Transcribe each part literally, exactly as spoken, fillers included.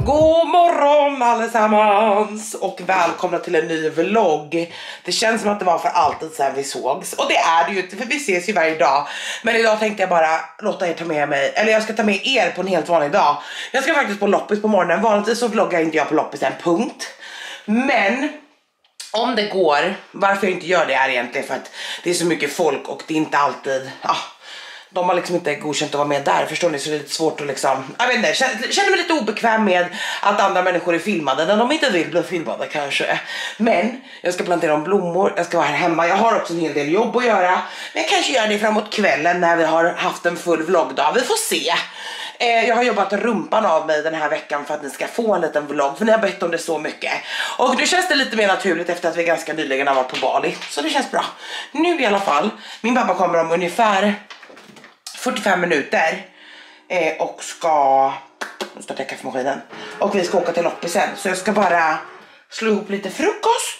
God morgon allesammans och välkomna till en ny vlogg. Det känns som att det var för alltid sedan vi sågs. Och det är det ju inte, för vi ses ju varje dag. Men idag tänkte jag bara låta er ta med mig, eller jag ska ta med er på en helt vanlig dag. Jag ska faktiskt på loppis på morgonen. Vanligtvis så vloggar inte jag på loppis en punkt. Men om det går, varför jag inte gör det är egentligen för att det är så mycket folk och det är inte alltid... Ah, de har liksom inte godkänt att vara med där, förstår ni? Så det är lite svårt att liksom, jag vet inte, känner, känner mig lite obekväm med att andra människor är filmade när de inte vill bli filmade kanske. Men jag ska plantera om blommor, jag ska vara här hemma, jag har också en hel del jobb att göra. Men jag kanske gör det framåt kvällen när vi har haft en full vloggdag, vi får se. Eh, jag har jobbat rumpan av mig den här veckan för att ni ska få en liten vlogg, för ni har bett om det så mycket. Och nu känns det lite mer naturligt efter att vi ganska nyligen har varit på Bali, så det känns bra. Nu i alla fall, min pappa kommer om ungefär fyrtiofem minuter eh, och ska nu startar jag kaffemaskinen och vi ska åka till loppisen, så jag ska bara slå ihop lite frukost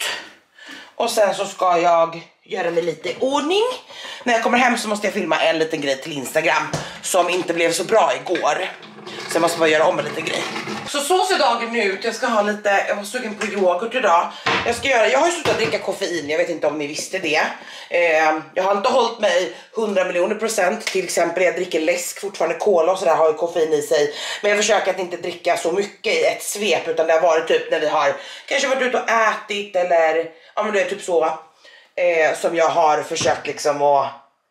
och sen så ska jag göra mig lite i ordning. När jag kommer hem så måste jag filma en liten grej till Instagram som inte blev så bra igår, så jag måste bara göra om en liten grej. Så så ser dagen ut. Jag ska ha lite, jag var sugen på yoghurt idag. Jag ska göra, jag har ju slutat dricka koffein. Jag vet inte om ni visste det. eh, Jag har inte hållit mig hundra miljoner procent. Till exempel jag dricker läsk, fortfarande cola och sådär har ju koffein i sig. Men jag försöker att inte dricka så mycket i ett svep, utan det har varit typ när vi har kanske varit ute och ätit eller ja men det är typ så eh, som jag har försökt liksom att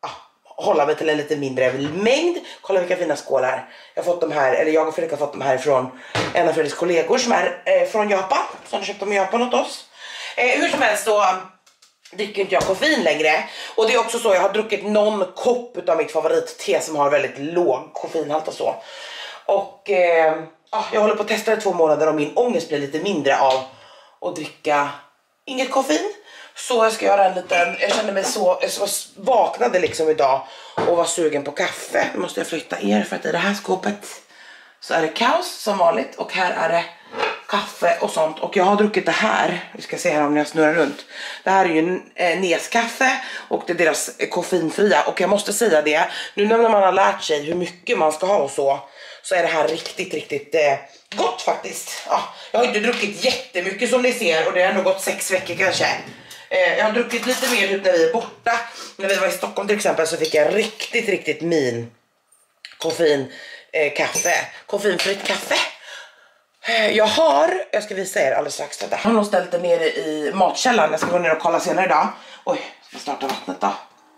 hålla mig till en lite mindre mängd. Kolla vilka fina skålar. Jag har fått de här, eller jag och Fredrik har fått de här från en av Fredriks kollegor som är eh, från Japan. Som har köpt dem i Japan åt oss. Eh, hur som helst så um, dricker inte jag koffein längre. Och det är också så, jag har druckit någon kopp av mitt favoritte som har väldigt låg koffeinhalt och så. Och eh, ah, jag håller på att testa det två månader och min ångest blir lite mindre av att dricka inget koffein. Så jag ska göra en liten, jag kände mig så, jag så vaknade liksom idag och var sugen på kaffe. Nu måste jag flytta er för att i det här skåpet så är det kaos som vanligt och här är det kaffe och sånt. Och jag har druckit det här, vi ska se här om jag snurrar runt. Det här är ju en eh, Neskaffe och det är deras eh, koffeinfria. Och jag måste säga det, nu när man har lärt sig hur mycket man ska ha och så, så är det här riktigt, riktigt eh, gott faktiskt. Ja, jag har inte druckit jättemycket som ni ser och det har nog gått sex veckor kanske. Jag har druckit lite mer ut när vi är borta. När vi var i Stockholm till exempel så fick jag riktigt, riktigt min koffein eh, kaffe. Koffeinfritt kaffe. Eh, jag har, jag ska visa er alldeles strax detta. Jag har nog ställt det nere i matkällaren. Jag ska gå ner och kolla senare idag. Oj, jag ska starta vattnet då.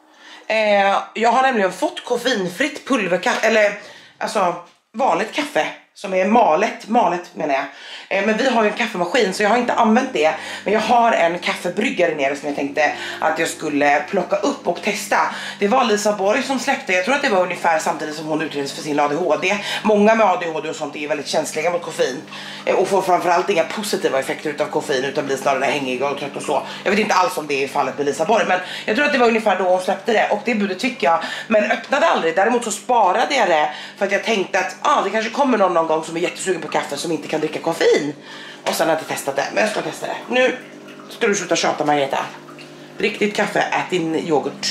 Eh, jag har nämligen fått koffeinfritt pulverkaffe. Eller alltså vanligt kaffe. Som är malet, malet menar jag. Eh, men vi har ju en kaffemaskin så jag har inte använt det. Men jag har en kaffebryggare nere som jag tänkte att jag skulle plocka upp och testa. Det var Lisa Borg som släppte, jag tror att det var ungefär samtidigt som hon utreddes för sin A D H D. Många med A D H D och sånt är väldigt känsliga mot koffein. Eh, och får framförallt inga positiva effekter utav koffein utan blir snarare hängiga och trött och så. Jag vet inte alls om det är fallet med Lisa Borg, men jag tror att det var ungefär då hon släppte det. Och det budet tycker jag, men öppnade aldrig. Däremot så sparade jag det för att jag tänkte att ah, det kanske kommer någon, någon gång som är jättesugen på kaffe som inte kan dricka koffein. Och sen har jag inte testat det, men jag ska testa det. Nu ska du sluta tjata, Margareta. Riktigt kaffe, ät din yoghurt.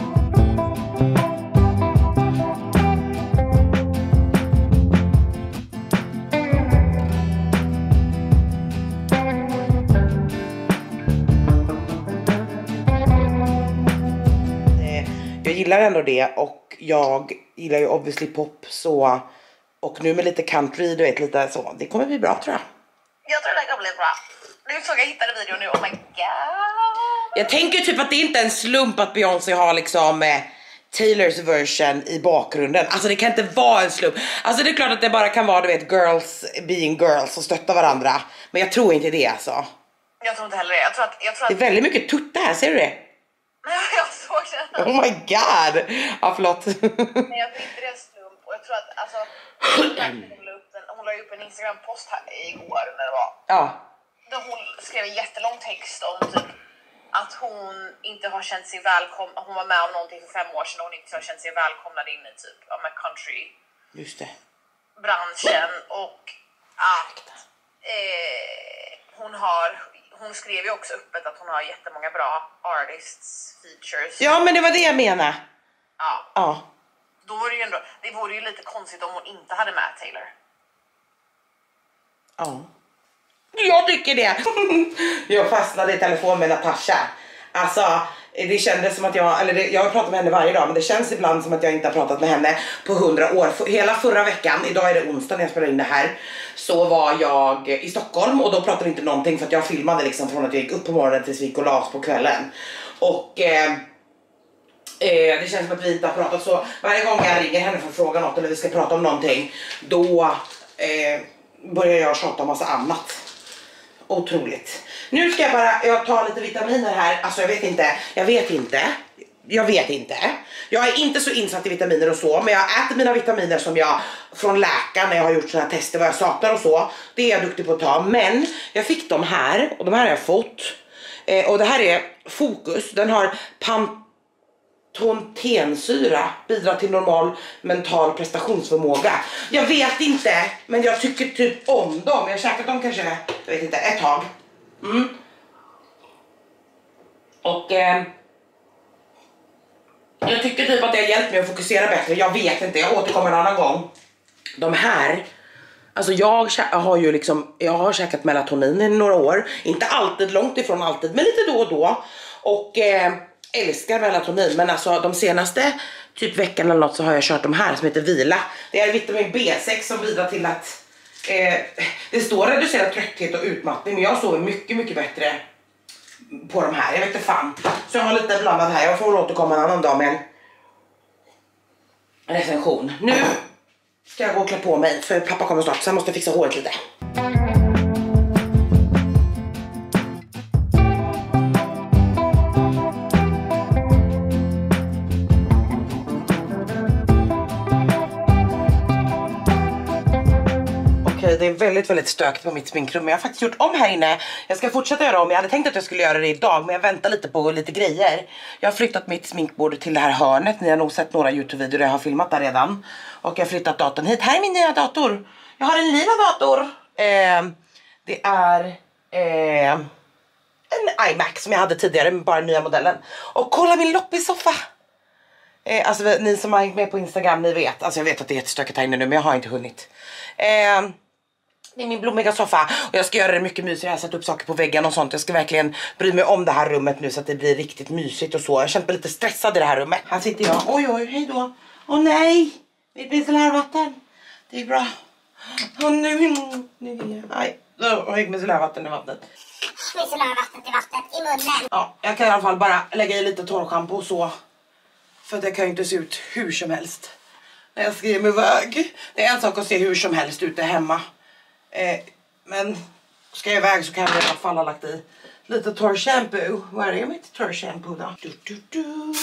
Jag gillar ändå det och jag gillar ju obviously pop så. Och nu med lite country, du vet, lite så. Det kommer bli bra, tror jag. Jag tror det kommer bli bra. Nu såg jag hittade videon nu, oh my god. Jag tänker typ att det inte är en slump att Beyoncé har liksom eh, Taylors version i bakgrunden. Alltså det kan inte vara en slump. Alltså det är klart att det bara kan vara, du vet, girls being girls och stötta varandra. Men jag tror inte det alltså. Jag tror inte heller det. Jag tror att, jag tror att... Det är väldigt mycket tutta här, ser du det? Jag såg det. Oh my god. Ja, förlåt. Men jag tror inte det är en slump. Och jag tror att, alltså... Hon la upp, den, hon la upp en Instagram-post här igår när det var. Ja. Där hon skrev en jättelång text om typ att hon inte har känt sig välkommen. Hon var med om någonting för fem år sedan och hon inte har känt sig välkomnad in i typ ja, med country. Just det. Branschen och att eh, hon har... Hon skrev ju också öppet att hon har jättemånga bra artists features. Ja, men det var det jag menade. Ja. Ja. Då var det ju ändå, det vore ju lite konstigt om hon inte hade med Taylor. Ja. Jag tycker det. Jag fastnade i telefon med Natasha. Alltså, det kändes som att jag, eller det, jag har pratat med henne varje dag, men det känns ibland som att jag inte har pratat med henne på hundra år. Hela förra veckan, idag är det onsdag när jag spelar in det här, så var jag i Stockholm och då pratade vi inte någonting för att jag filmade liksom från att jag gick upp på morgonen tills vi gick och la oss på kvällen. Och eh, eh, det känns som att vi inte har pratat, så varje gång jag ringer henne för att fråga något eller vi ska prata om någonting, då eh, börjar jag tjata om massa annat. Otroligt. Nu ska jag bara, jag tar lite vitaminer här. Alltså jag vet inte, jag vet inte. Jag vet inte. Jag är inte så insatt i vitaminer och så, men jag äter mina vitaminer som jag från läkaren när jag har gjort såna här tester vad jag saknar och så. Det är jag duktig på att ta, men jag fick dem här och de här har jag fått. Eh, och det här är Fokus. Den har pantontensyra, bidrar till normal mental prestationsförmåga. Jag vet inte, men jag tycker typ om dem. Jag har käkat dem kanske, jag vet inte, ett tag. Mm. Och eh, jag tycker typ att det har hjälpt mig att fokusera bättre. Jag vet inte, jag återkommer en annan gång. De här, alltså jag har ju liksom, jag har käkat melatonin i några år. Inte alltid, långt ifrån alltid, men lite då och då. Och eh, älskar melatonin, men alltså de senaste typ veckan eller något så har jag kört de här som heter Vila. Det är vitamin B sex som bidrar till att Eh, det står reducerad trötthet och utmattning, men jag sover mycket mycket bättre på de här, jag vet inte fan. Så jag har lite blandad här, jag får återkomma en annan dag med en recension. Nu ska jag gå och klä på mig för pappa kommer snart, sen måste jag fixa håret lite. Det är väldigt väldigt stökigt på mitt sminkrum, men jag har faktiskt gjort om här inne. Jag ska fortsätta göra om. Jag hade tänkt att jag skulle göra det idag, men jag väntar lite på lite grejer. Jag har flyttat mitt sminkbord till det här hörnet. Ni har nog sett några YouTube-videor där jag har filmat där redan. Och jag har flyttat datorn hit. Här är min nya dator. Jag har en lila dator. Eh, det är eh, en iMac som jag hade tidigare, med bara den nya modellen. Och kolla min loppis-soffa. Eh, alltså ni som har hängt med på Instagram, ni vet. Alltså jag vet att det är jättestökigt här inne nu, men jag har inte hunnit. Eh, Det är min blommiga soffa och jag ska göra det mycket mysigare. Jag har satt upp saker på väggen och sånt. Jag ska verkligen bry mig om det här rummet nu så att det blir riktigt mysigt och så. Jag har känt mig lite stressad i det här rummet. Här sitter jag. Oj oj, hej då. Åh nej, mitt micellärvatten. Det är bra. Åh nu, nu vill jag. Nej, då har jag micellärvatten i vattnet. Micellärvattnet i vattnet i munnen. Ja, jag kan i alla fall bara lägga i lite torrschampo och så. För det kan ju inte se ut hur som helst när jag skriver mig iväg. Det är en sak att se hur som helst ute hemma. Eh, men ska jag iväg så kan jag i alla fall ha lagt i lite torr shampoo. Var är mitt torr shampoo då? Du, du, du.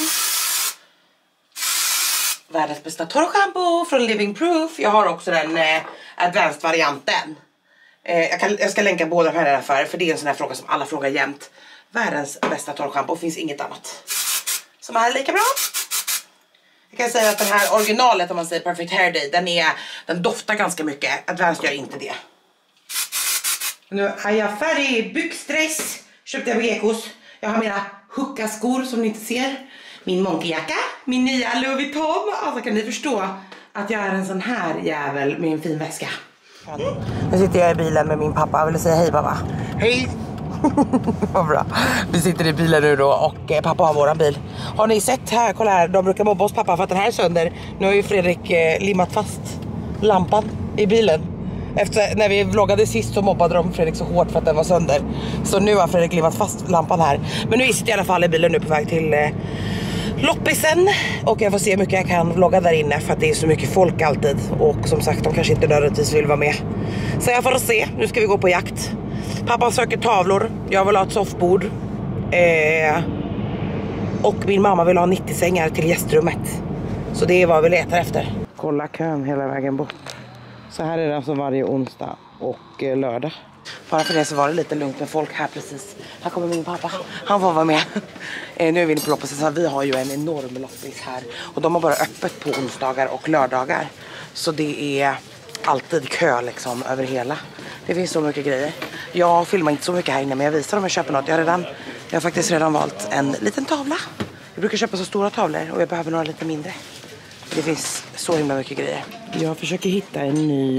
Världens bästa torr shampoo från Living Proof. Jag har också den eh, advanced varianten. Eh, jag, kan, jag ska länka båda de här affärer, för det är en sån här fråga som alla frågar jämt. Världens bästa torr shampoo, finns inget annat som är lika bra. Jag kan säga att den här originalet, om man säger Perfect Hair Day, den, är, den doftar ganska mycket. Advanced gör inte det. Nu har jag färdig byxdress. Köpte jag på Gekos. Jag har mina huckaskor som ni inte ser. Min monkeyjacka. Min nya Louis Vuitton. Alltså kan ni förstå att jag är en sån här jävel med en fin väska. Mm. Nu sitter jag i bilen med min pappa. Jag vill säga hej pappa. Hej. Vad bra. Vi sitter i bilen nu då och eh, pappa har våran bil. Har ni sett här, kolla här, de brukar mobba oss pappa för att den här är sönder. Nu har ju Fredrik eh, limmat fast lampan i bilen. Efter när vi vloggade sist så mobbade de Fredrik så hårt för att den var sönder. Så nu har Fredrik limmat fast lampan här. Men nu sitter jag i alla fall i bilen nu på väg till eh, loppisen. Och jag får se hur mycket jag kan vlogga där inne, för att det är så mycket folk alltid. Och som sagt, de kanske inte nödvändigtvis vill vara med. Så jag får se, nu ska vi gå på jakt. Pappa söker tavlor, jag vill ha ett soffbord. Eh, och min mamma vill ha nittio sängar till gästrummet. Så det är vad vi letar efter. Kolla kön hela vägen bort. Så här är det alltså varje onsdag och eh, lördag. Bara för det så var det lite lugnt med folk här precis. Här kommer min pappa, han får vara med. eh, Nu är vi inne på loppis, så vi har ju en enorm loppis här. Och de har bara öppet på onsdagar och lördagar. Så det är alltid kö liksom över hela. Det finns så mycket grejer. Jag filmar inte så mycket här inne, men jag visar om jag köper något. Jag har, redan, jag har faktiskt redan valt en liten tavla. Jag brukar köpa så stora tavlor och jag behöver några lite mindre. Det finns så himla mycket grejer. Jag försöker hitta en ny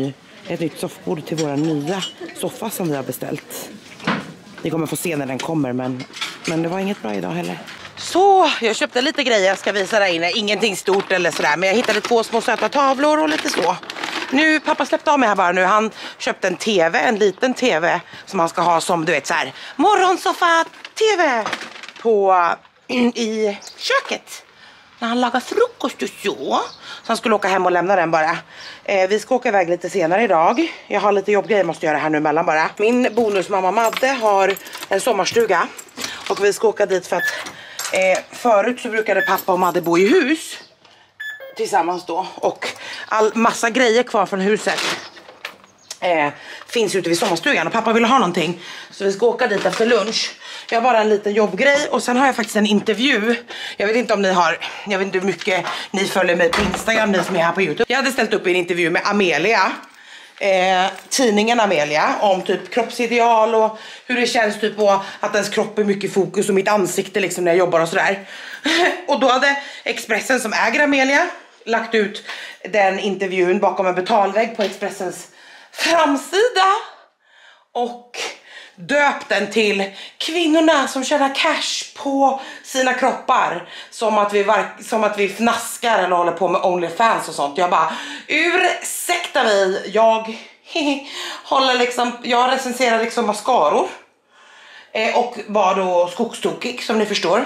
ett nytt soffbord till våra nya soffa som vi har beställt. Vi kommer få se när den kommer, men, men det var inget bra idag heller. Så, jag köpte lite grejer jag ska visa dig inne. Ingenting stort eller sådär, men jag hittade två små söta tavlor och lite så. Nu, pappa släppte av mig här bara nu. Han köpte en tv, en liten tv som han ska ha som, du vet, så här morgonsoffa-tv på, i köket. När han lagar frukost och så. Så han skulle åka hem och lämna den bara. Eh, vi ska åka iväg lite senare idag. Jag har lite jobbgrejer jag måste göra här nu emellan bara. Min bonusmamma Madde har en sommarstuga. Och vi ska åka dit för att eh, förut så brukade pappa och Madde bo i hus. Tillsammans då. Och all massa grejer kvar från huset. Eh, finns ute vid sommarstugan och pappa ville ha någonting. Så vi ska åka dit efter lunch. Jag har bara en liten jobbgrej och sen har jag faktiskt en intervju. Jag vet inte om ni har, jag vet inte hur mycket ni följer mig på Instagram, ni som är här på YouTube. Jag hade ställt upp en intervju med Amelia, eh, tidningen Amelia, om typ kroppsideal och hur det känns typ på att ens kropp är mycket fokus och mitt ansikte liksom när jag jobbar och sådär. Och då hade Expressen som äger Amelia lagt ut den intervjun bakom en betalvägg på Expressens framsida och döpt den till kvinnorna som tjänar cash på sina kroppar, som att vi, som att vi fnaskar eller håller på med OnlyFans och sånt. Jag bara, ursäkta mig, jag håller liksom, jag recenserar liksom mascaror eh, och var då skogstokig som ni förstår.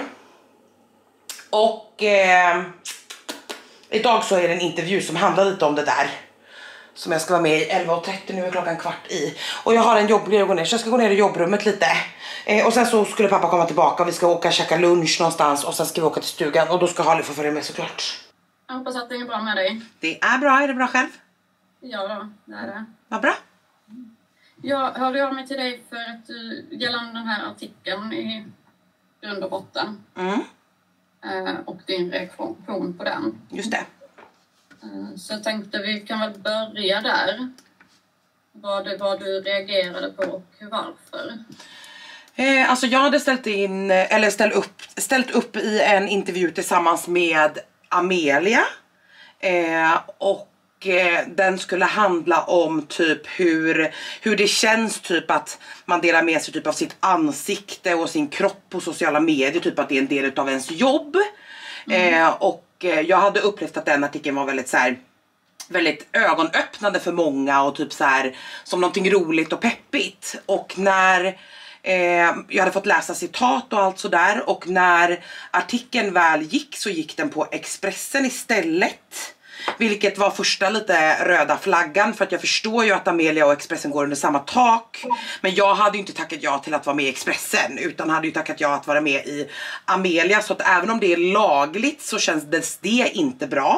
Och eh, idag så är det en intervju som handlar lite om det där. Som jag ska vara med i elva och trettio, nu är klockan kvart i. Och jag har en jobbgrej att gå ner, så jag ska gå ner i jobbrummet lite. Eh, och sen så skulle pappa komma tillbaka och vi ska åka och käka lunch någonstans. Och sen ska vi åka till stugan och då ska Harley få följa med såklart. Jag hoppas att det är bra med dig. Det är bra, är det bra själv? Ja då, det är det. Vad bra. Jag hörde av mig till dig för att du, gällande den här artikeln i grund och botten. Mm. Eh, och din reaktion på den. Just det. Så jag tänkte vi kan väl börja där. Vad, det, vad du reagerade på och varför. Eh, alltså jag hade ställt in, eller ställt upp, ställt upp i en intervju tillsammans med Amelia. Eh, och eh, den skulle handla om typ hur, hur det känns typ att man delar med sig typ av sitt ansikte och sin kropp på sociala medier. Typ att det är en del av ens jobb. Mm. Eh, och jag hade upplevt att den artikeln var väldigt så här, väldigt ögonöppnande för många och typ så här som någonting roligt och peppigt. Och när eh, jag hade fått läsa citat och allt så där, och när artikeln väl gick så gick den på Expressen istället. Vilket var första lite röda flaggan, för att jag förstår ju att Amelia och Expressen går under samma tak. Men jag hade ju inte tackat ja till att vara med i Expressen, utan hade ju tackat ja att vara med i Amelia. Så att även om det är lagligt så känns det, det inte bra.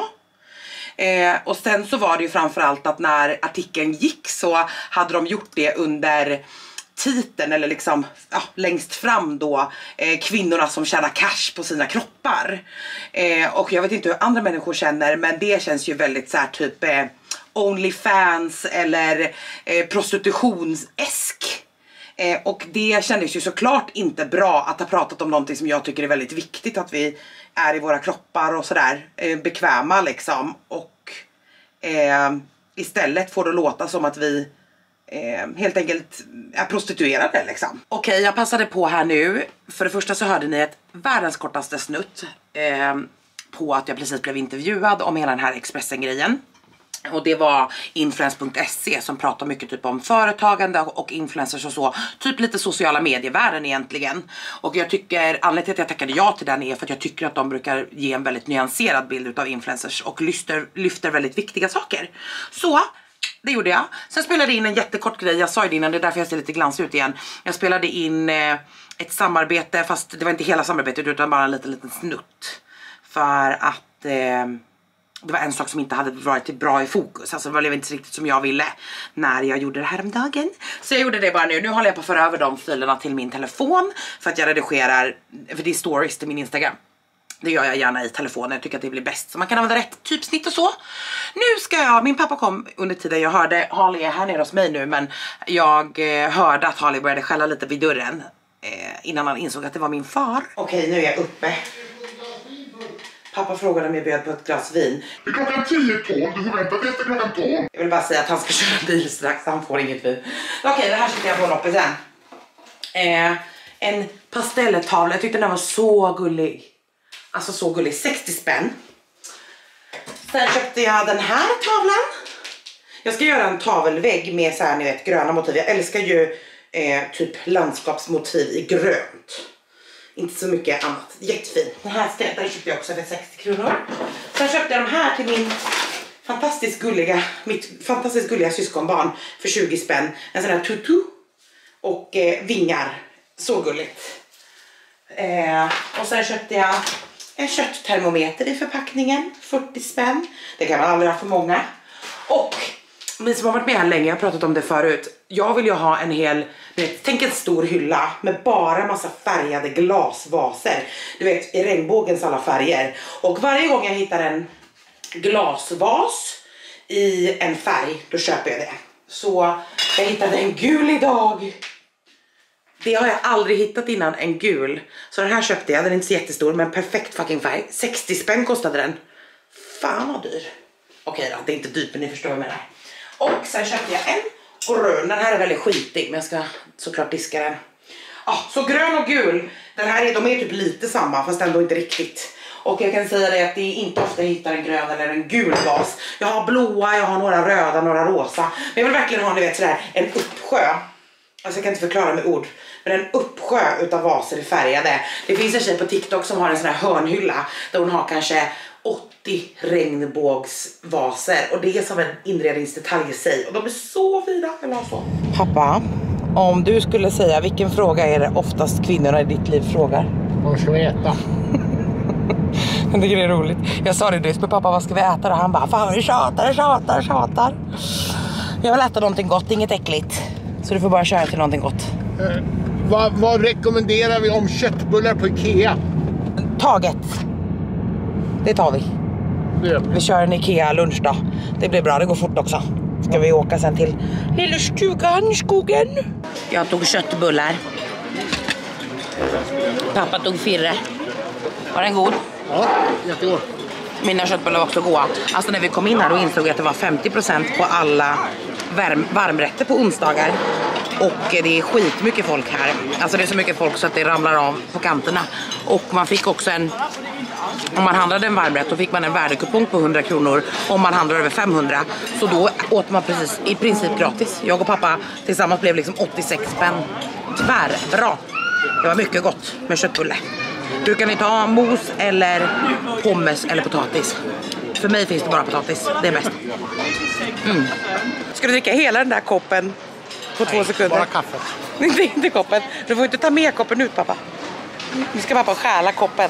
Eh, och sen så var det ju framförallt att när artikeln gick så hade de gjort det under titeln, eller liksom ja, längst fram då, eh, kvinnorna som tjänar cash på sina kroppar. Eh, och jag vet inte hur andra människor känner, men det känns ju väldigt så här typ eh, OnlyFans eller eh, prostitutionsesk. Eh, och det kändes ju såklart inte bra att ha pratat om någonting som jag tycker är väldigt viktigt, att vi är i våra kroppar och sådär eh, bekväma liksom. Och eh, istället får det låta som att vi Eh, helt enkelt är prostituerade liksom. Okej, okay, jag passade på här nu. För det första så hörde ni ett världens kortaste snutt eh, på att jag precis blev intervjuad om hela den här Expressen-grejen. Och det var influence punkt se som pratar mycket typ om företagande och influencers och så. Typ lite sociala medievärlden egentligen. Och jag tycker, anledningen till att jag tackade ja till den är för att jag tycker att de brukar ge en väldigt nyanserad bild av influencers och lyfter, lyfter väldigt viktiga saker. Så det gjorde jag. Sen spelade jag in en jättekort grej. Jag sa ju det innan, det är därför jag ser lite glans ut igen. Jag spelade in eh, ett samarbete, fast det var inte hela samarbetet utan bara en liten, liten snutt. För att eh, det var en sak som inte hade varit bra i fokus. Alltså det blev inte riktigt som jag ville när jag gjorde det här om dagen. Så jag gjorde det bara nu. Nu håller jag på att föra över de filerna till min telefon. För att jag redigerar, för det är stories till min Instagram. Det gör jag gärna i telefonen, jag tycker att det blir bäst. Så man kan använda rätt typsnitt och så. Nu ska jag, min pappa kom under tiden jag hörde, Harley är här nere hos mig nu. Men jag eh, hörde att Harley började skälla lite vid dörren eh, innan han insåg att det var min far. Okej, nu är jag uppe. Pappa frågade om jag bjöd på ett glas vin. Det är klockan tio tolv, du får vänta till efter klockan tolv. Jag vill bara säga att han ska köra bil strax, han får inget vin. Okej, okay, det här sitter jag på loppisen. Eh, en pastelltavla, jag tyckte den var så gullig. Alltså så gullig, sextio spänn. Sen köpte jag den här tavlan. Jag ska göra en tavelvägg med så här, ni vet, gröna motiv. Jag älskar ju eh, typ landskapsmotiv i grönt. Inte så mycket annat. Jättefin. Den här den köpte jag också för sextio kronor. Sen köpte jag de här till min fantastiskt gulliga, mitt fantastiskt gulliga syskonbarn för tjugo spänn. En sån här tutu och eh, vingar. Så gulligt. Eh, och sen köpte jag en kötttermometer i förpackningen. fyrtio spänn. Det kan man aldrig ha för många. Och ni som har varit med här länge, jag har pratat om det förut. Jag vill ju ha en hel, vet, tänk en stor hylla med bara massa färgade glasvaser. Du vet, i regnbågens alla färger. Och varje gång jag hittar en glasvas i en färg, då köper jag det. Så jag hittade en gul idag. Det har jag aldrig hittat innan, en gul. Så den här köpte jag, den är inte så jättestor men perfekt fucking färg. sextio spänn kostade den. Fan vad dyr. Okej då, det är inte dyrt men ni förstår vad jag menar. Och sen köpte jag en grön, den här är väldigt skitig men jag ska såklart diska den. Ah, så grön och gul, den här är, de är typ lite samma fast ändå inte riktigt. Och jag kan säga det att det är inte ofta jag hittar en grön eller en gul vas. Jag har blåa, jag har några röda, några rosa. Men jag vill verkligen ha, ni vet, sådär, en uppsjö. Alltså jag kan inte förklara med ord. Men en uppsjö utav vaser färgade. Det finns en tjej på TikTok som har en sån här hörnhylla. Där hon har kanske åttio regnbågsvaser. Och det är som en inredningsdetalj i sig. Och de är så fina. Jag vill ha så. Pappa, om du skulle säga vilken fråga är det oftast kvinnorna i ditt liv frågar? Vad ska vi äta? Jag tycker det är roligt. Jag sa det nyss, men pappa, vad ska vi äta? Och han bara, fan du tjatar, tjatar, tjatar. Jag vill äta någonting gott, inget äckligt. Så du får bara köra till någonting gott. Eh, vad, vad rekommenderar vi om köttbullar på Ikea? Taget. Det tar vi. Det. Vi kör en Ikea lunch då. Det blir bra, det går fort också. Ska vi åka sen till lilla stugan, skogen. Jag tog köttbullar. Pappa tog firre. Var den god? Ja, jättegod. Mina köttbullar var också goda. Alltså när vi kom in här då insåg jag att det var femtio procent på alla värm varmrätter på onsdagar. Och det är skitmycket folk här. Alltså det är så mycket folk så att det ramlar av på kanterna. Och man fick också en... Om man handlade en varmrätt då fick man en värdekupong på hundra kronor. Om man handlade över femhundra. Så då åt man precis i princip gratis. Jag och pappa tillsammans blev liksom åttiosex spänn. Tvärbra. Det var mycket gott med köttbulle. Du kan ni ta mos eller pommes eller potatis. För mig finns det bara potatis. Det är bäst. Mm. Ska du dricka hela den där koppen på två sekunder? Bara kaffet. Det är inte koppen. Du får inte ta med koppen ut, pappa. Nu ska pappa stjäla koppen.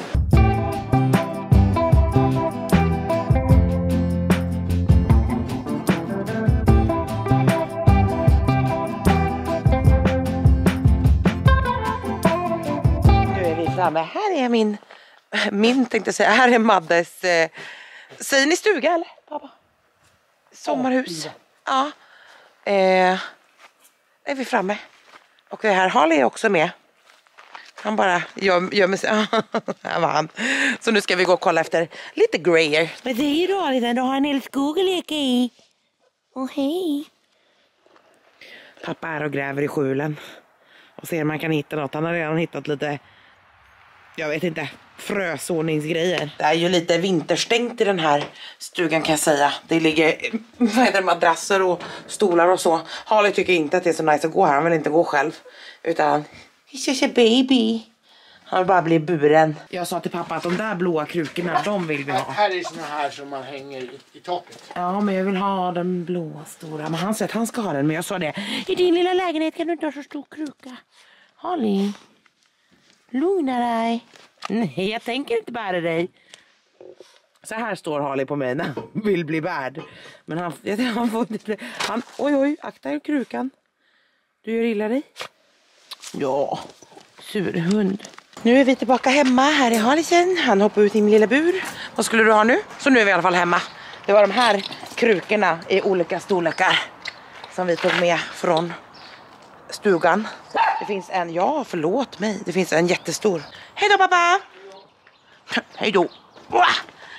Här är min, min tänkte jag säga, här är Maddes, eh, säger ni stuga eller pappa? Sommarhus. Ja. Eh, är vi framme. Och det här Harley är också med. Han bara gör, gör mig så. Här var han. Så nu ska vi gå och kolla efter lite grejer. Vad säger du Harley? Du har en hel skog att leka i. Åh hej. Pappa är och gräver i skjulen. Och ser om man kan hitta något. Han har redan hittat lite... Jag vet inte, frösåningsgrejer. Det är ju lite vinterstängt i den här stugan kan jag säga. Det ligger vad heter det, madrasser och stolar och så. Harley tycker inte att det är så nice att gå här. Han vill inte gå själv. Utan, he's just a baby. Han vill bara bli buren. Jag sa till pappa att de där blåa krukorna, de vill vi ha. Här är såna här som man hänger i, i taket. Ja, men jag vill ha den blåa stora. Men han sa att han ska ha den, men jag sa det. I din lilla lägenhet kan du inte ha så stor kruka. Harley. Lugna dig. Nej, jag tänker inte bära dig. Så här står Harley på mig när han vill bli bärd. Men han, han får inte... Han, oj, oj, akta er krukan. Du gör illa dig. Ja, surhund. Nu är vi tillbaka hemma. Här är Harleysen. Han hoppar ut i min lilla bur. Vad skulle du ha nu? Så nu är vi i alla fall hemma. Det var de här krukorna i olika storlekar som vi tog med från stugan. Det finns en, ja förlåt mig, det finns en jättestor. Hej då pappa! Hej då!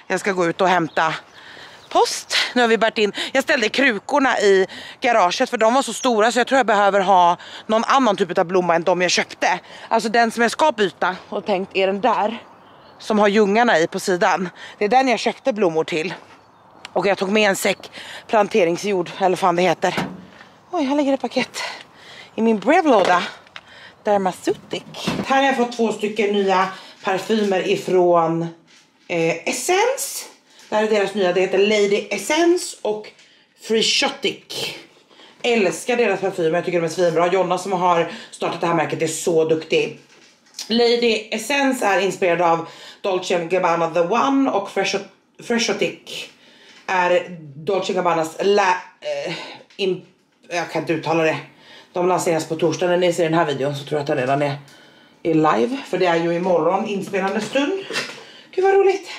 Jag ska gå ut och hämta post. Nu har vi bärt in. Jag ställde krukorna i garaget för de var så stora så jag tror jag behöver ha någon annan typ av blomma än de jag köpte. Alltså den som jag ska byta och tänkt är den där som har ljungarna i på sidan. Det är den jag köpte blommor till. Och jag tog med en säck planteringsjord, eller fan det heter. Oj, här ligger ett paket i min brevlåda. Dermaceutic. Här har jag fått två stycken nya parfymer ifrån eh, Essence. Det här är deras nya, det heter Lady Essence och Free-Shotic. Älskar deras parfymer, jag tycker de är svinbra. Jonna som har startat det här märket är så duktig. Lady Essence är inspirerad av Dolce and Gabbana The One och Free-Shotic är Dolce and Gabbanas la, eh, in, jag kan inte uttala det. De lanseras på torsdag. När ni ser den här videon så tror jag att den redan är, är live. För det är ju imorgon inspelande stund. Gud vad roligt.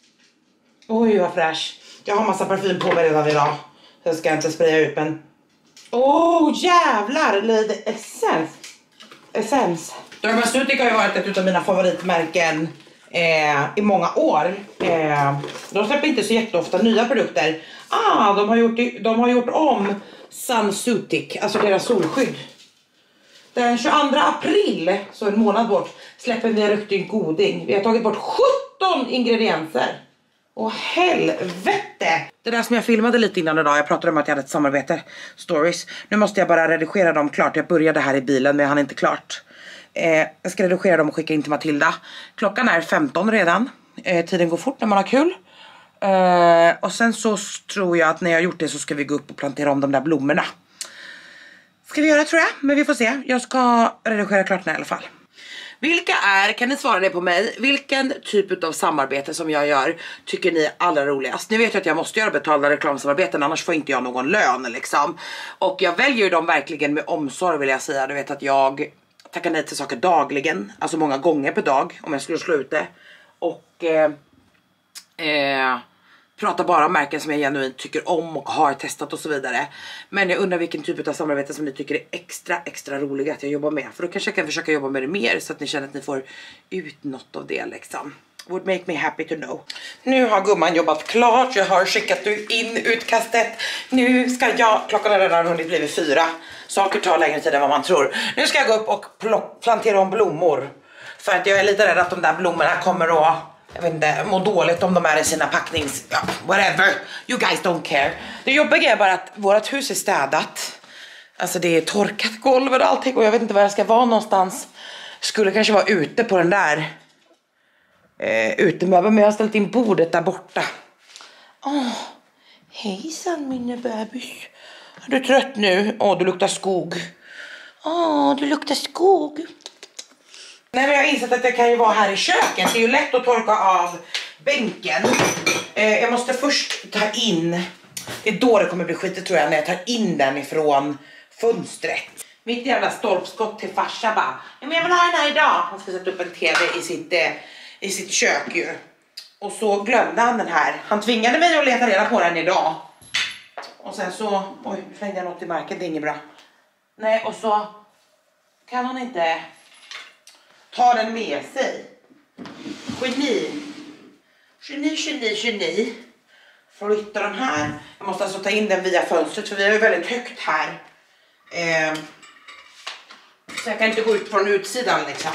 Oj vad fräsch. Jag har massa parfym på mig redan idag. Så jag ska inte spraya ut men... Åh oh, jävlar. Lady Essence. Essence. Dermaceutic har ju varit ett av mina favoritmärken eh, i många år. Eh, de släpper inte så jätteofta nya produkter. Ah, de har gjort, de har gjort om Sunsutic, alltså deras solskydd. Den tjugoandra april, så en månad bort, släpper vi riktig goding. Vi har tagit bort sjutton ingredienser. Åh helvete! Det där som jag filmade lite innan idag, jag pratade om att jag hade ett samarbete, stories. Nu måste jag bara redigera dem klart. Jag började här i bilen men jag hann inte klart. Eh, jag ska redigera dem och skicka in till Matilda. Klockan är femton redan. Eh, tiden går fort när man har kul. Uh, och sen så tror jag att när jag har gjort det så ska vi gå upp och plantera om de där blommorna. Ska vi göra tror jag, men vi får se. Jag ska redigera klart den i alla fall. Vilka är, kan ni svara det på mig, vilken typ av samarbete som jag gör tycker ni är allra roligast? Ni vet ju att jag måste göra betalda reklamsamarbeten, annars får inte jag någon lön liksom. Och jag väljer ju dem verkligen med omsorg vill jag säga. Du vet att jag tackar nej till saker dagligen, alltså många gånger per dag om jag skulle slå ut det. Och... Eh, Eh, pratar bara om märken som jag genuint tycker om och har testat och så vidare. Men jag undrar vilken typ av samarbete som ni tycker är extra extra roliga att jag jobbar med. För då kanske jag kan försöka jobba med det mer så att ni känner att ni får ut något av det liksom. Would make me happy to know. Nu har gumman jobbat klart. Jag har skickat in utkastet. Nu ska jag, klockan är redan hunnit bli fyra. Saker tar längre tid än vad man tror. Nu ska jag gå upp och plantera om blommor. För att jag är lite rädd att de där blommorna kommer att... Jag vet inte, må dåligt om de är i sina packnings... Ja, whatever. You guys don't care. Det jobbiga är bara att vårt hus är städat. Alltså det är torkat golv och allting. Och jag vet inte var jag ska vara någonstans. Skulle kanske vara ute på den där... Eh, utemöbeln. Men jag har ställt in bordet där borta. Åh, oh, hejsan min bebis. Är du trött nu? Åh, oh, du luktar skog. Åh, oh, du luktar skog. Nej, men jag har insett att jag kan ju vara här i köket. Det är ju lätt att torka av bänken. Eh, jag måste först ta in. Det är då det kommer bli skit tror jag. När jag tar in den ifrån fönstret. Mitt jävla stolpskott till farsa bara. Ja, men jag vill ha den här idag. Han ska sätta upp en tv i sitt, eh, i sitt kök ju. Och så glömde han den här. Han tvingade mig att leta reda på den idag. Och sen så. Oj, nu slängde jag något i marken. Det är inget bra. Nej, och så kan han inte... Ta den med sig. Geni. Geni, geni, geni. Flytta den här. Jag måste alltså ta in den via fönstret. För vi är ju väldigt högt här. Eh, så jag kan inte gå ut från utsidan liksom.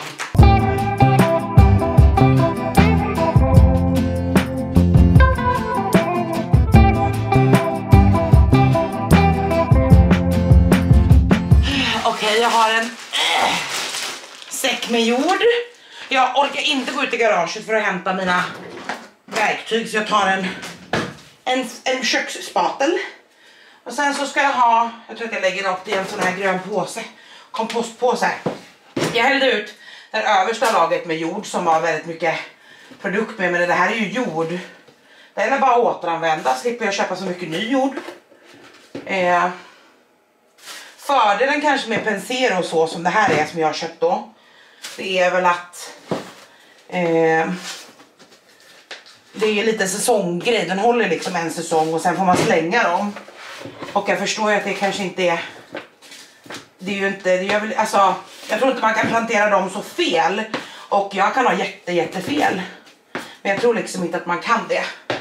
Okej, okay, jag har en... Äh. Säck med jord. Jag orkar inte gå ut i garaget för att hämta mina verktyg. Så jag tar en, en, en köksspatel. Och sen så ska jag ha, jag tror att jag lägger något i en sån här grön påse. Kompostpåse. Jag hällde ut det översta laget med jord som var väldigt mycket produkt med. Men det här är ju jord. Det är bara att återanvända. Slipper jag köpa så mycket ny jord. Eh, fördelen kanske med Pensero och så som det här är som jag har köpt då. Det är väl att eh, det är lite säsonggrej. Den håller liksom en säsong och sen får man slänga dem. Och jag förstår ju att det kanske inte är... Det är ju inte... Det är väl, alltså, jag tror inte man kan plantera dem så fel. Och jag kan ha jätte, jättefel. Men jag tror liksom inte att man kan det.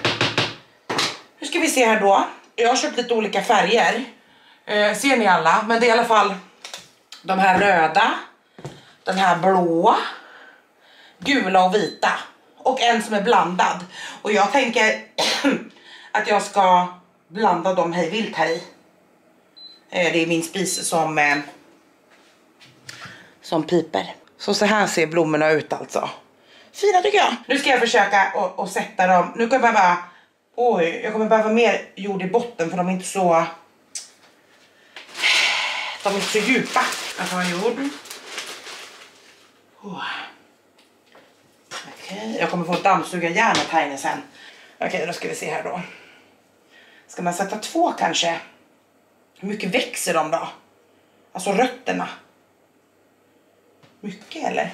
ska vi se här då. Jag har köpt lite olika färger. Eh, ser ni alla? Men det är i alla fall de här röda, den här blåa, gula och vita. Och en som är blandad. Och jag tänker att jag ska blanda dem hej vilt här i. Eh, det är min spis som, eh, som piper. Så så här ser blommorna ut alltså. Fina tycker jag. Nu ska jag försöka att sätta dem. Nu kommer jag behöva... Oj, jag kommer behöva mer jord i botten för de är inte så... De är inte så djupa. Jag tar jord. Oh. Okej, okay. Jag kommer få dammsuga järnet här inne sen. Okej, okay, då ska vi se här då. Ska man sätta två kanske? Hur mycket växer de då? Alltså rötterna. Mycket eller?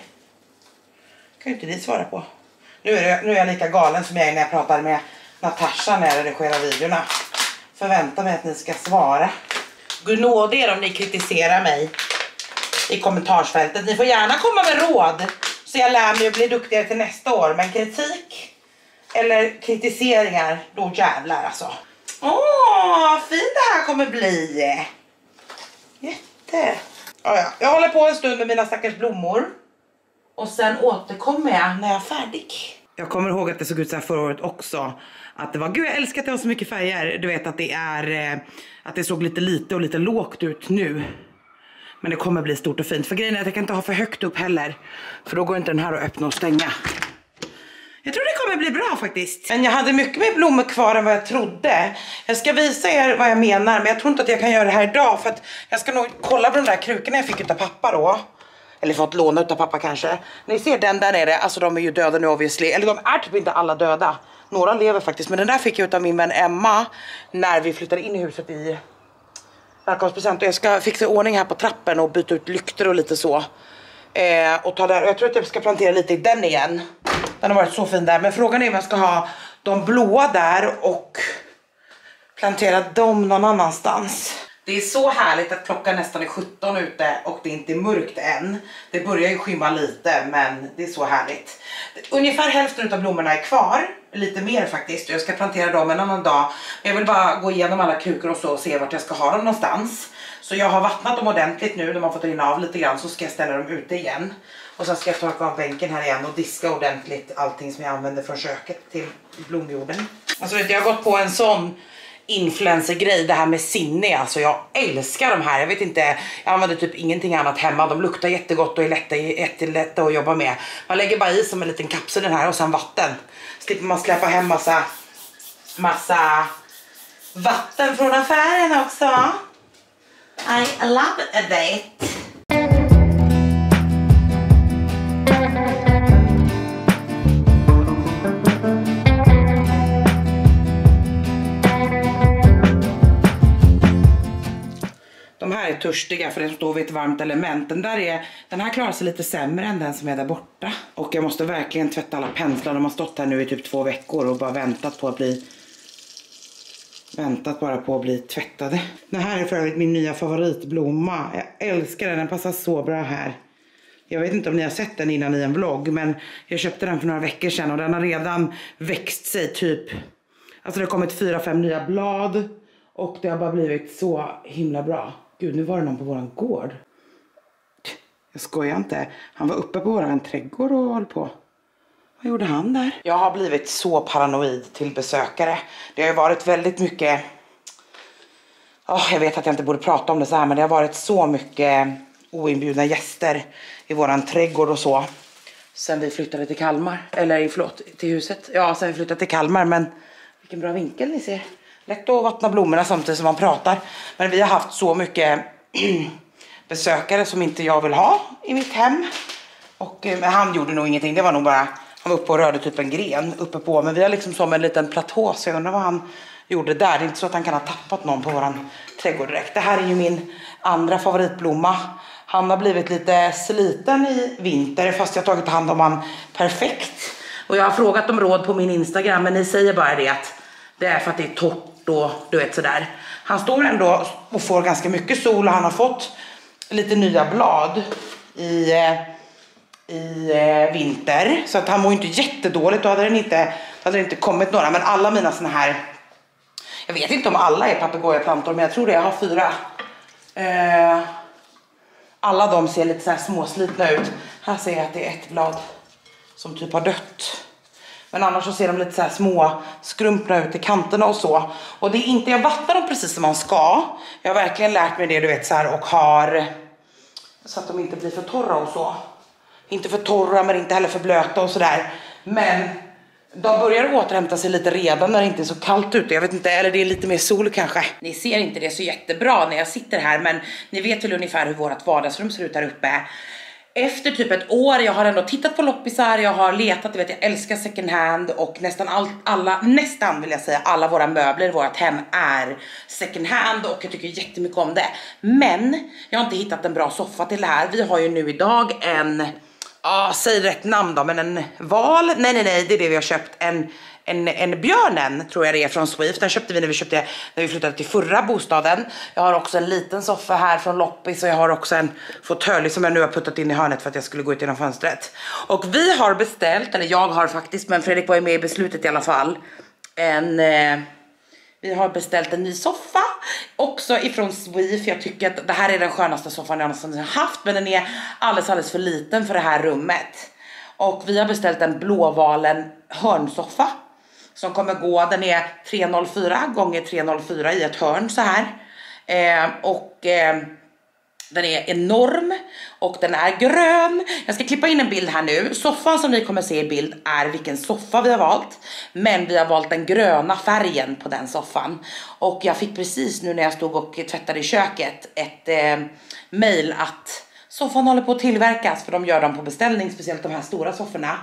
Kan inte ni svara på. Nu är, det, nu är jag lika galen som jag är när jag pratar med Natasha när jag redigerar videorna. Förväntar mig att ni ska svara. Gud nåde er om ni kritiserar mig i kommentarsfältet. Ni får gärna komma med råd så jag lär mig att bli duktigare till nästa år. Men kritik eller kritiseringar, då jävlar alltså. Åh, fint det här kommer bli. Jätte. Ja, ja. Jag håller på en stund med mina stackars blommor. Och sen återkommer jag när jag är färdig. Jag kommer ihåg att det såg ut så här förra året också. Att det var, gud jag älskar att det har så mycket färger. Du vet att det är, att det såg lite lite och lite lågt ut nu. Men det kommer bli stort och fint. För grejen är att jag kan inte ha för högt upp heller. För då går inte den här att öppna och stänga. Jag tror det kommer bli bra faktiskt. Men jag hade mycket mer blommor kvar än vad jag trodde. Jag ska visa er vad jag menar. Men jag tror inte att jag kan göra det här idag. För att jag ska nog kolla på de där krukorna jag fick av pappa då. Eller fått låna utav pappa kanske. Ni ser den där nere. Alltså de är ju döda nu obviously. Eller de är typ inte alla döda. Några lever faktiskt. Men den där fick jag utav min vän Emma. När vi flyttade in i huset i välkomstpresent. Och jag ska fixa ordning här på trappen. Och byta ut lyktor och lite så. Eh, och ta där. Jag tror att jag ska plantera lite i den igen. Den har varit så fin där. Men frågan är om jag ska ha de blåa där. Och plantera dem någon annanstans. Det är så härligt att klockan nästan är sjutton ute och det är inte mörkt än. Det börjar ju skymma lite men det är så härligt. Ungefär hälften av blommorna är kvar. Lite mer faktiskt. Jag ska plantera dem en annan dag. Jag vill bara gå igenom alla krukor och så och se vart jag ska ha dem någonstans. Så jag har vattnat dem ordentligt nu. De har fått rinna av lite grann så ska jag ställa dem ute igen. Och sen ska jag torka av bänken här igen och diska ordentligt allting som jag använder från köket till blomjorden. Alltså vet du, jag har gått på en sån influencer-grej, det här med sinne. Alltså jag älskar de här. Jag vet inte, jag använder typ ingenting annat hemma. De luktar jättegott och är lätta, jättelätta att jobba med. Man lägger bara i som en liten kapsel den här och sen vatten. Slipper man släppa hem massa massa vatten från affären också. I love it. De här är törstiga för det står vid ett varmt element. Den, där är, den här klarar sig lite sämre än den som är där borta. Och jag måste verkligen tvätta alla penslar. De har stått här nu i typ två veckor och bara väntat på att bli... Väntat bara på att bli tvättade. Den här är för övrigt min nya favoritblomma. Jag älskar den, den passar så bra här. Jag vet inte om ni har sett den innan i en vlogg. Men jag köpte den för några veckor sedan och den har redan växt sig typ... Alltså det har kommit fyra, fem nya blad. Och det har bara blivit så himla bra. Gud, nu var det någon på våran gård. Jag skojar inte. Han var uppe på våran trädgård och höll på. Vad gjorde han där? Jag har blivit så paranoid till besökare. Det har ju varit väldigt mycket... Oh, jag vet att jag inte borde prata om det så här. Men det har varit så mycket oinbjudna gäster i våran trädgård och så. Sen vi flyttade till Kalmar. Eller förlåt, till huset. Ja, sen vi flyttade till Kalmar. Men vilken bra vinkel ni ser. Lätt att vattna blommorna samtidigt som man pratar. Men vi har haft så mycket besökare som inte jag vill ha i mitt hem. Och men han gjorde nog ingenting. Det var nog bara, han var uppe och rörde typ en gren uppe på. Men vi har liksom som en liten platå. Så jag undrar vad han gjorde där. Det är inte så att han kan ha tappat någon på våran trädgård direkt. Det här är ju min andra favoritblomma. Han har blivit lite sliten i vinter. Fast jag har tagit hand om han perfekt. Och jag har frågat om råd på min Instagram. Men ni säger bara det att det är för att det är torrt. Då, du vet sådär. Han står ändå och får ganska mycket sol och han har fått lite nya blad i, i vinter. Så att han mår inte jättedåligt. Då hade, den inte, då hade det inte kommit några. Men alla mina såna här Jag vet inte om alla är papegojaplantor, men jag tror det. Jag har fyra. Eh, alla de ser lite så här småslitna ut. Här ser jag att det är ett blad som typ har dött. Men annars så ser de lite så här små skrumpna ut i kanterna och så. Och det är inte, jag vattnar dem precis som man ska. Jag har verkligen lärt mig det, du vet, så här, och har så att de inte blir för torra och så. Inte för torra men inte heller för blöta och sådär. Men de börjar återhämta sig lite redan när det inte är så kallt ute. Jag vet inte, eller det är lite mer sol kanske. Ni ser inte det så jättebra när jag sitter här, men ni vet väl ungefär hur vårt vardagsrum ser ut här uppe. Efter typ ett år, jag har ändå tittat på loppisar, jag har letat, du vet, jag älskar second hand och nästan all, alla, nästan vill jag säga, alla våra möbler i vårt hem är second hand och jag tycker jättemycket om det. Men jag har inte hittat en bra soffa till det här. Vi har ju nu idag en, ah, säg rätt namn då, men en val, nej nej nej, det är det vi har köpt, en En, en björnen tror jag det är från Swift. Den köpte vi när vi köpte när vi flyttade till förra bostaden. Jag har också en liten soffa här från Loppis och jag har också en fåtölj som jag nu har puttat in i hörnet för att jag skulle gå ut genom fönstret. Och vi har beställt, eller jag har faktiskt, men Fredrik var ju med i beslutet i alla fall. En eh, vi har beställt en ny soffa också ifrån Swift. Jag tycker att det här är den skönaste soffan jag någonsin har haft, men den är alldeles alldeles för liten för det här rummet. Och vi har beställt en blåvalen hörnsoffa som kommer gå, den är tre noll fyra gånger tre noll fyra i ett hörn så här. Eh, och eh, den är enorm och den är grön. Jag ska klippa in en bild här nu. Soffan som ni kommer se i bild är vilken soffa vi har valt. Men vi har valt den gröna färgen på den soffan. Och jag fick precis nu när jag stod och tvättade i köket ett eh, mail att soffan håller på att tillverkas, för de gör dem på beställning, speciellt de här stora sofforna.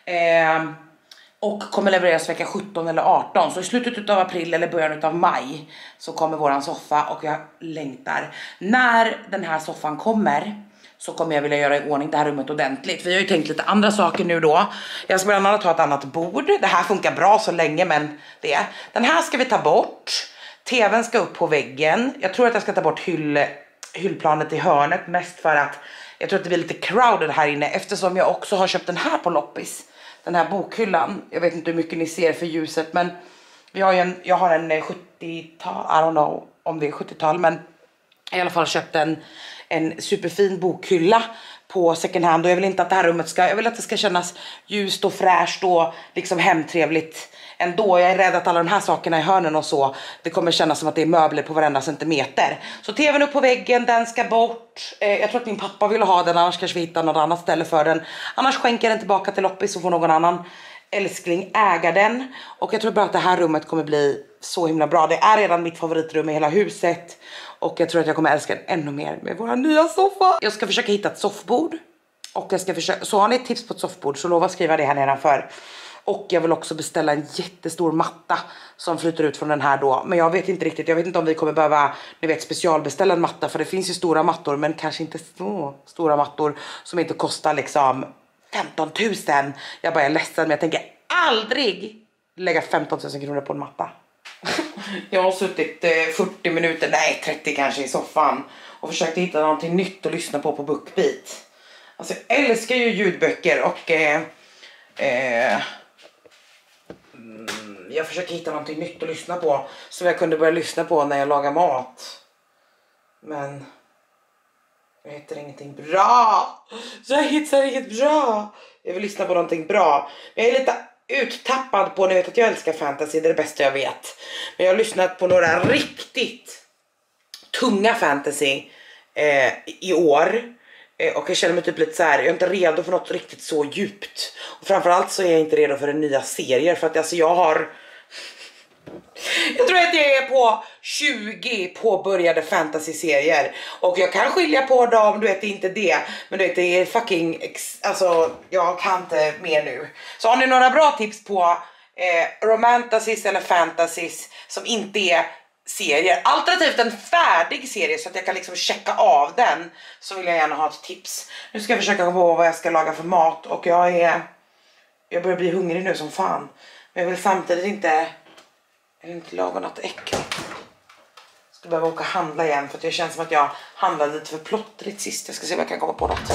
Eh, och kommer levereras vecka sjutton eller arton. Så i slutet av april eller början av maj så kommer våran soffa och jag längtar. När den här soffan kommer så kommer jag vilja göra i ordning det här rummet ordentligt. Vi har ju tänkt lite andra saker nu då. Jag ska bland annat ta ett annat bord. Det här funkar bra så länge, men det. Den här ska vi ta bort. Tvn ska upp på väggen. Jag tror att jag ska ta bort hyll... hyllplanet i hörnet, mest för att jag tror att det blir lite crowded här inne, eftersom jag också har köpt den här på Loppis, den här bokhyllan. Jag vet inte hur mycket ni ser för ljuset, men vi har ju en, jag har en sjuttiotal, I don't know om det är sjuttiotal, men i alla fall köpt en, en superfin bokhylla på second hand, och jag vill inte att det här rummet ska, jag vill att det ska kännas ljust och fräscht och liksom hemtrevligt ändå. Jag är rädd att alla de här sakerna i hörnen och så, det kommer kännas som att det är möbler på varenda centimeter. Så tvn upp på väggen, den ska bort. eh, Jag tror att min pappa vill ha den, annars kanske vi hittar något annat ställe för den. Annars skänker den tillbaka till Loppis och får någon annan älskling äga den. Och jag tror bara att det här rummet kommer bli så himla bra. Det är redan mitt favoritrum i hela huset. Och jag tror att jag kommer älska den ännu mer med våra nya soffa. Jag ska försöka hitta ett soffbord. Och jag ska försöka, så har ni ett tips på ett soffbord så lova att skriva det här nedanför. Och jag vill också beställa en jättestor matta som flyter ut från den här då. Men jag vet inte riktigt, jag vet inte om vi kommer behöva, ni vet, specialbeställa en matta. För det finns ju stora mattor, men kanske inte så stora mattor som inte kostar liksom femton tusen. Jag bara är ledsen, men jag tänker aldrig lägga femton tusen kronor på en matta. Jag har suttit eh, fyrtio minuter, nej trettio kanske i soffan och försökt hitta någonting nytt att lyssna på på BookBeat. Alltså jag älskar ju ljudböcker och eh, eh, jag försöker hitta någonting nytt att lyssna på som jag kunde börja lyssna på när jag lagar mat. Men jag hittar ingenting bra. Så jag hittar inget bra. Jag vill lyssna på någonting bra. Jag är lite uttappad på, ni vet att jag älskar fantasy, det är det bästa jag vet. Men jag har lyssnat på några riktigt tunga fantasy eh, i år. Eh, och jag känner mig typ lite så här, jag är inte redo för något riktigt så djupt. Och framförallt så är jag inte redo för en nya serier. För att alltså jag har... Jag tror att jag är på tjugo påbörjade fantasy-serier. Och jag kan skilja på dem, du vet, det är inte det. Men du vet, det är fucking... Alltså, jag kan inte mer nu. Så har ni några bra tips på eh, romantasys eller fantasys som inte är serier, alternativt en färdig serie så att jag kan liksom checka av den, så vill jag gärna ha ett tips. Nu ska jag försöka komma på vad jag ska laga för mat. Och jag är... Jag börjar bli hungrig nu som fan. Men jag vill samtidigt inte... Jag vill inte laga något äckligt. Jag ska behöva åka och handla igen, för att jag känns som att jag handlade lite för plottrigt sist. Jag ska se om jag kan komma på något.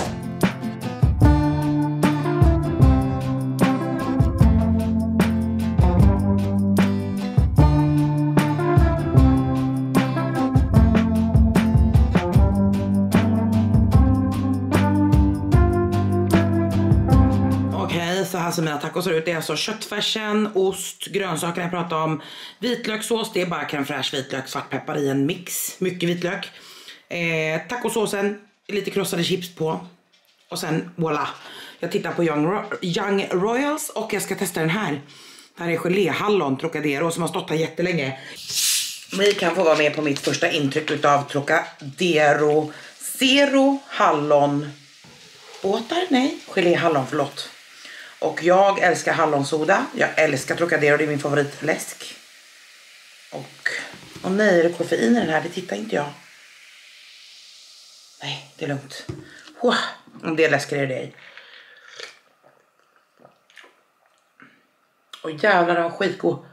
alltså mina tacos ser ut. Det är alltså köttfärsen, ost, grönsaker jag pratade om, vitlökssås, det är bara crème fraîche, vitlök, svartpeppar i en mix, mycket vitlök. Eh, tacosåsen, lite krossade chips på. Och sen voilà. Jag tittar på Young, Ro Young Royals och jag ska testa den här. Det här är geléhallon Trocadero som har stått här jättelänge. Ni kan få vara med på mitt första intryck utav Trocadero Zero hallon båtar, nej, geléhallon, förlåt. Och jag älskar hallonsoda. Jag älskar Trocadero, det är min favoritläsk. Och, och nej, är det koffein i den här? Det tittar inte jag. Nej, det är lugnt. Wow, om det är läskar är det i. Och jävlar, den var skitgod.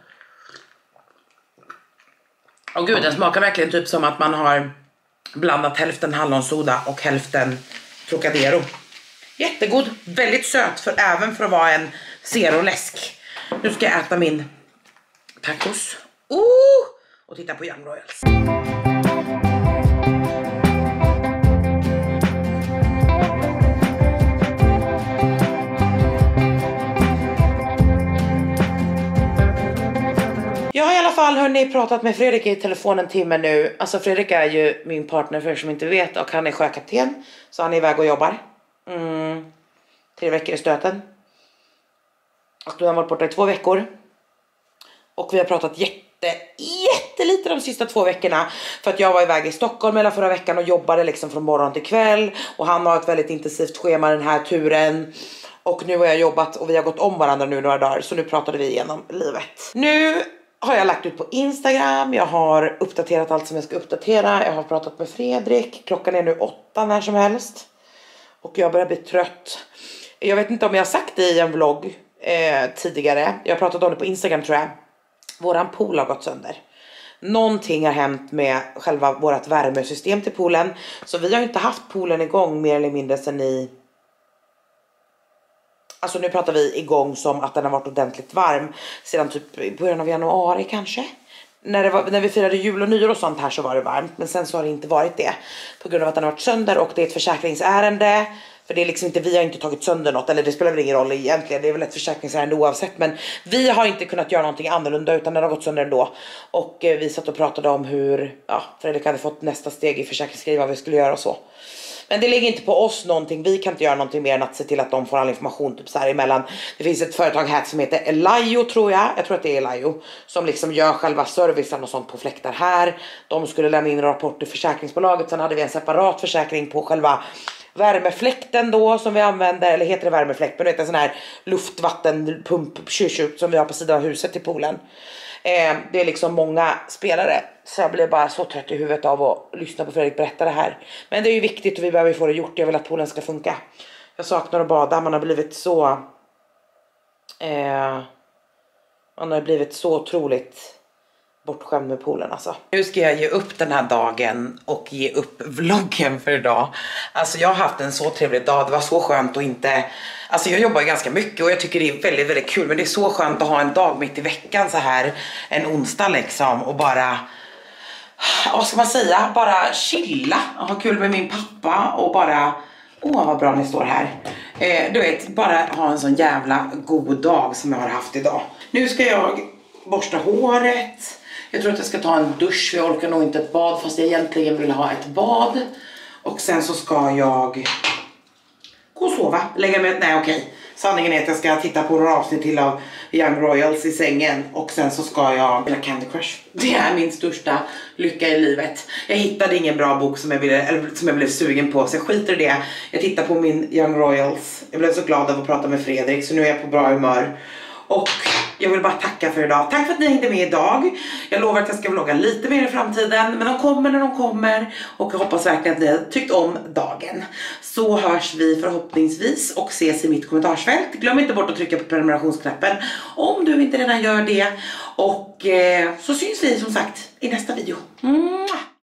Och gud, den smakar verkligen typ som att man har blandat hälften hallonsoda och hälften Trocadero. Jättegod, väldigt söt för även för att vara en zero-läsk. Nu ska jag äta min tacos. Oh! Och titta på Young Royals. Jag har i alla fall hörni pratat med Fredrik i telefon en timme nu. Alltså Fredrik är ju min partner för er som inte vet. Och han är sjökapten. Så han är iväg och jobbar. Mm, tre veckor i stöten. Och då har han varit borta i två veckor. Och vi har pratat jätte, jättelite de sista två veckorna. För att jag var iväg i Stockholm hela förra veckan och jobbade liksom från morgon till kväll. Och han har ett väldigt intensivt schema den här turen. Och nu har jag jobbat och vi har gått om varandra nu några dagar. Så nu pratade vi igenom livet. Nu har jag lagt ut på Instagram. Jag har uppdaterat allt som jag ska uppdatera. Jag har pratat med Fredrik. Klockan är nu åtta när som helst. Och jag börjar bli trött. Jag vet inte om jag har sagt det i en vlogg eh, tidigare. Jag har pratat om det på Instagram tror jag. Våran pool har gått sönder. Någonting har hänt med själva vårat värmesystem till poolen. Så vi har inte haft poolen igång mer eller mindre sedan i... Alltså nu pratar vi igång som att den har varit ordentligt varm. Sedan typ i början av januari kanske. När, det var, när vi firade jul och nyår och sånt här så var det varmt. Men sen så har det inte varit det. På grund av att den har varit sönder och det är ett försäkringsärende. För det är liksom inte, vi har inte tagit sönder något. Eller det spelar väl ingen roll egentligen. Det är väl ett försäkringsärende oavsett. Men vi har inte kunnat göra någonting annorlunda utan den har gått sönder ändå. Och eh, vi satt och pratade om hur ja, Fredrik hade fått nästa steg i försäkringsskriv vad vi skulle göra och så. Men det ligger inte på oss någonting. Vi kan inte göra någonting mer än att se till att de får all information typ så här emellan. Det finns ett företag här som heter Elayo tror jag. Jag tror att det är Elayo. Som liksom gör själva servicen och sånt på fläktar här. De skulle lämna in en rapport till försäkringsbolaget. Sen hade vi en separat försäkring på själva värmefläkten då som vi använder. Eller heter det värmefläkt? Men det är en sån här luftvattenpump som vi har på sidan av huset i poolen. Eh, det är liksom många spelare. Så jag blir bara så trött i huvudet av att lyssna på Fredrik berätta det här. Men det är ju viktigt och vi behöver få det gjort. Jag vill att poolen ska funka. Jag saknar att bada. Man har blivit så eh, Man har blivit så otroligt bortskämd med poolen alltså. Nu ska jag ge upp den här dagen och ge upp vloggen för idag. Alltså jag har haft en så trevlig dag. Det var så skönt att inte... Alltså jag jobbar ganska mycket och jag tycker det är väldigt, väldigt kul. Men det är så skönt att ha en dag mitt i veckan så här. En onsdag liksom och bara... Vad ska man säga? Bara chilla och ha kul med min pappa och bara... Åh, vad bra ni står här. Eh, du vet, bara ha en sån jävla god dag som jag har haft idag. Nu ska jag borsta håret. Jag tror att jag ska ta en dusch för jag orkar nog inte ett bad fast jag egentligen vill ha ett bad. Och sen så ska jag gå och sova. Lägga mig... Nej, okej. Sanningen är att jag ska titta på några avsnitt till av Young Royals i sängen. Och sen så ska jag spela Candy Crush. Det är min största lycka i livet. Jag hittade ingen bra bok som jag, ville, eller som jag blev sugen på. Så jag skiter i det. Jag tittar på min Young Royals. Jag blev så glad av att prata med Fredrik. Så nu är jag på bra humör. Och jag vill bara tacka för idag. Tack för att ni hängde med idag. Jag lovar att jag ska vlogga lite mer i framtiden. Men de kommer när de kommer. Och jag hoppas verkligen att ni har tyckt om dagen. Så hörs vi förhoppningsvis och ses i mitt kommentarsfält. Glöm inte bort att trycka på prenumerationsknappen om du inte redan gör det. Och eh, så syns vi som sagt i nästa video. Mm.